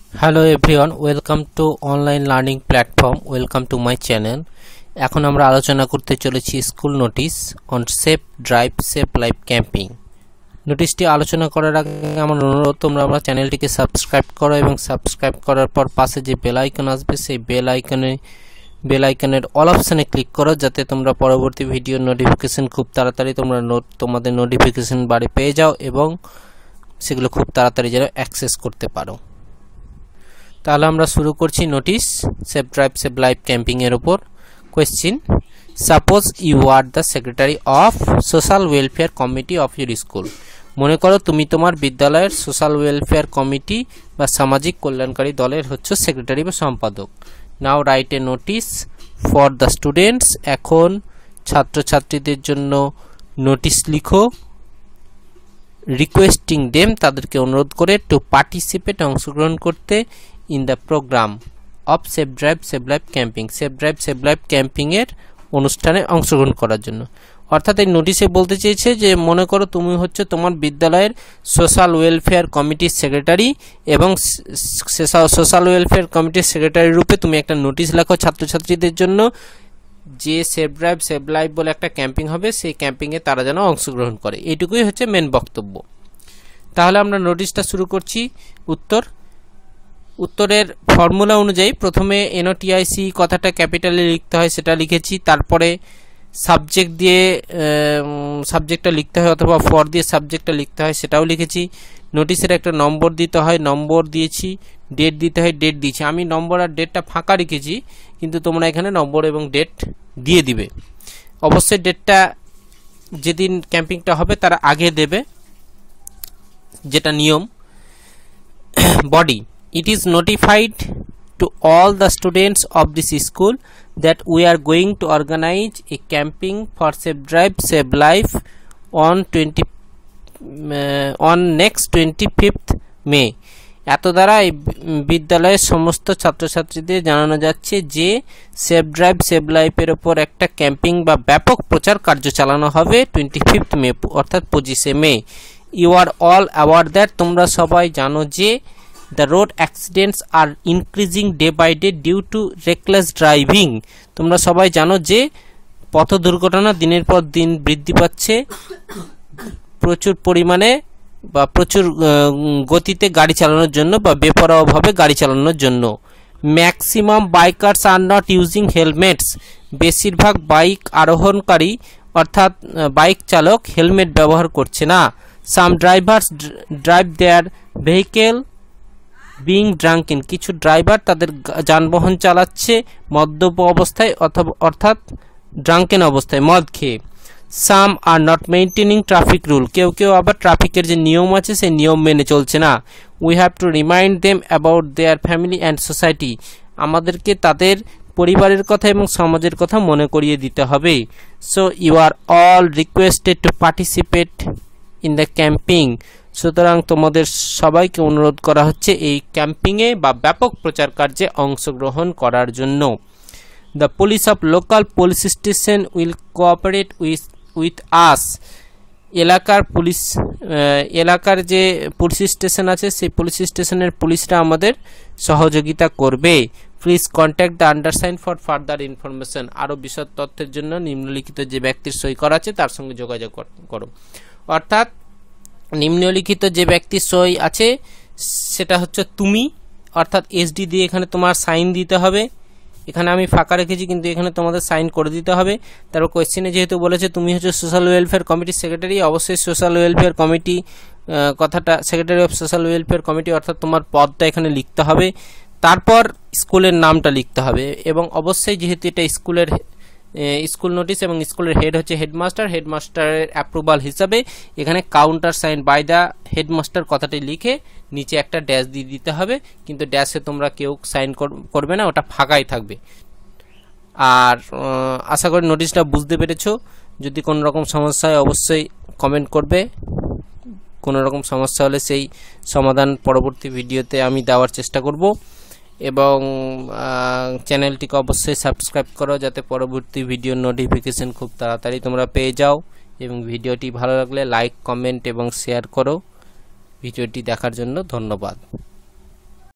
Hello everyone, welcome to online learning platform. Welcome to my channel. এখন আমরা আলোচনা করতে চলেছি school notice on safe drive safe life camping. নোটিশটি আলোচনা করার আগে আমার অনুরোধ, তোমরা আমার চ্যানেলটিকে সাবস্ক্রাইব করো এবং সাবস্ক্রাইব করার পর পাশে যে বেল আইকন আসবে সেই বেল আইকনের অল অপশনে ক্লিক করো, যাতে তোমরা পরবর্তী ভিডিওর নোটিফিকেশন খুব তাড়াতাড়ি তোমাদের নোটিফিকেশন বারে পেয়ে যাও এবং সেগুলো খুব তাড়াতাড়ি যেন অ্যাক্সেস করতে পারো। তাহলে আমরা শুরু করছি notice safe drive safe life camping এর উপর। Question, suppose you are the secretary of social welfare committee of your school. মনে করো তুমি তোমার বিদ্যালয়ের সোশ্যাল ওয়েলফেয়ার কমিটি বা সামাজিক কল্যাণকারী দলের হচ্ছে সেক্রেটারি বা সম্পাদক। Now write a notice for the students. এখন ছাত্রছাত্রীদের জন্য নোটিশ লিখো, রিকোয়েস্টিং দেম, তাদেরকে অনুরোধ করে, টু পার্টিসিপেট, অংশগ্রহণ করতে, in the programme of safe drive safe life camping, safe drive safe life camping এর অনুষ্ঠানে অংশগ্রহণ করার জন্য। অর্থাৎ এই নোটিশে বলতে চেয়েছে যে মনে করো তুমি হচ্ছে তোমার বিদ্যালয়ের সোশ্যাল ওয়েলফেয়ার কমিটির সেক্রেটারি এবং সোশ্যাল ওয়েলফেয়ার কমিটির সেক্রেটারি রূপে তুমি একটা নোটিশ লেখো ছাত্রছাত্রীদের জন্য যে সেফ ড্রাইভ সেফ লাইফ বলে একটা ক্যাম্পিং হবে, সেই ক্যাম্পিংয়ে তারা যেন অংশগ্রহণ করে। এইটুকুই হচ্ছে মেন বক্তব্য। তাহলে আমরা নোটিশটা শুরু করছি। উত্তরের ফর্মুলা অনুযায়ী প্রথমে এনওটিআইসি কথাটা ক্যাপিটালে লিখতে হয়, সেটা লিখেছি। তারপরে সাবজেক্ট দিয়ে সাবজেক্টটা লিখতে হয়, অথবা ফর দিয়ে সাবজেক্টটা লিখতে হয়, সেটাও লিখেছি। নোটিশের একটা নম্বর দিতে হয়, নম্বর দিয়েছি। ডেট দিতে হয়, ডেট দিয়েছি। আমি নম্বর আর ডেটটা ফাঁকা রেখেছি, কিন্তু তোমরা এখানে নম্বর এবং ডেট দিয়ে দিবে। অবশ্যই ডেটটা যেদিন ক্যাম্পিংটা হবে তার আগে দেবে, যেটা নিয়ম। Body, it is notified to all the students of this school that we are going to organize a camping for safe drive safe life on next 25th May. এত দ্বারা এই বিদ্যালয়ের সমস্ত ছাত্রছাত্রীদের জানানো যাচ্ছে যে সেফ ড্রাইভ সেফ লাইফের ওপর একটা ক্যাম্পিং বা ব্যাপক প্রচার কার্য চালানো হবে 25th May, অর্থাৎ 25শে মে। You are all aware that, তোমরা সবাই জানো যে the road accidents are increasing day by day due to reckless driving. তোমরা সবাই জানো যে পথ দুর্ঘটনা দিনের পর দিন বৃদ্ধি পাচ্ছে প্রচুর পরিমাণে বা প্রচুর গতিতে গাড়ি চালানোর জন্য বা বেপরোয়াভাবে গাড়ি চালানোর জন্য। Maximum bikers are not using helmets, বেশিরভাগ বাইক আরোহণকারী অর্থাৎ বাইক চালক হেলমেট ব্যবহার করছে না। Some drivers drive their vehicle being drunken, কিছু ড্রাইভার তাদের যানবাহন চালাচ্ছে মদ্যপ অবস্থায় অর্থাৎ ড্রাঙ্কেন অবস্থায়, মদ খেয়ে। Some are not maintaining traffic rule, কেউ কেউ আবার ট্রাফিকের যে নিয়ম আছে সেই নিয়ম মেনে চলছে না। We have to remind them about their family and society, আমাদেরকে তাদের পরিবারের কথা এবং সমাজের কথা মনে করিয়ে দিতে হবে। So you are all requested to participate in the camping, সুতরাং তোমাদের সবাইকে অনুরোধ করা হচ্ছে এই ক্যাম্পিংয়ে বা ব্যাপক প্রচার কার্যে অংশগ্রহণ করার জন্য। The police of local police station will cooperate with us, এলাকার যে পুলিশ স্টেশন আছে সেই পুলিশ স্টেশনের পুলিশরা আমাদের সহযোগিতা করবে। Please contact the undersign for further information, আরও বিশদ তথ্যের জন্য নিম্নলিখিত যে ব্যক্তির সই করা আছে তার সঙ্গে যোগাযোগ করো। অর্থাৎ নিম্নলিখিত যে ব্যক্তির সই আছে সেটা হচ্ছে তুমি, অর্থাৎ এসডি দিয়ে এখানে তোমার সাইন দিতে হবে। এখানে আমি ফাঁকা রেখেছি, কিন্তু এখানে তোমাদের সাইন করে দিতে হবে। তারপর কোয়েশ্চেনে যেহেতু বলেছে তুমি হচ্ছে সোশ্যাল ওয়েলফেয়ার কমিটির সেক্রেটারি, অবশ্যই সোশ্যাল ওয়েলফেয়ার কমিটি কথাটা secretary of social welfare committee অর্থাৎ তোমার পদটা এখানে লিখতে হবে। তারপর স্কুলের নামটা লিখতে হবে এবং অবশ্যই যেহেতু এটা স্কুল নোটিশ এবং স্কুলের হেড হচ্ছে হেডমাস্টার, হেডমাস্টারের অ্যাপ্রুভাল হিসাবে এখানে counter sign by the headmaster কথাটি লিখে নিচে একটা ড্যাশ দিয়ে দিতে হবে, কিন্তু ড্যাশে তোমরা কেউ সাইন করবে না, ওটা ফাঁকাই থাকবে। আর আশা করি নোটিশটা বুঝতে পেরেছো। যদি কোনো রকম সমস্যা হয় অবশ্যই কমেন্ট করবে, কোনো রকম সমস্যা হলে সেই সমাধান পরবর্তী ভিডিওতে আমি দেওয়ার চেষ্টা করব। এবং চ্যানেলটিকে অবশ্যই সাবস্ক্রাইব করো, যাতে পরবর্তী ভিডিওর নোটিফিকেশন খুব তাড়াতাড়ি তোমরা পেয়ে যাও। এবং ভিডিওটি ভালো লাগলে লাইক, কমেন্ট এবং শেয়ার করো। ভিডিওটি দেখার জন্য ধন্যবাদ।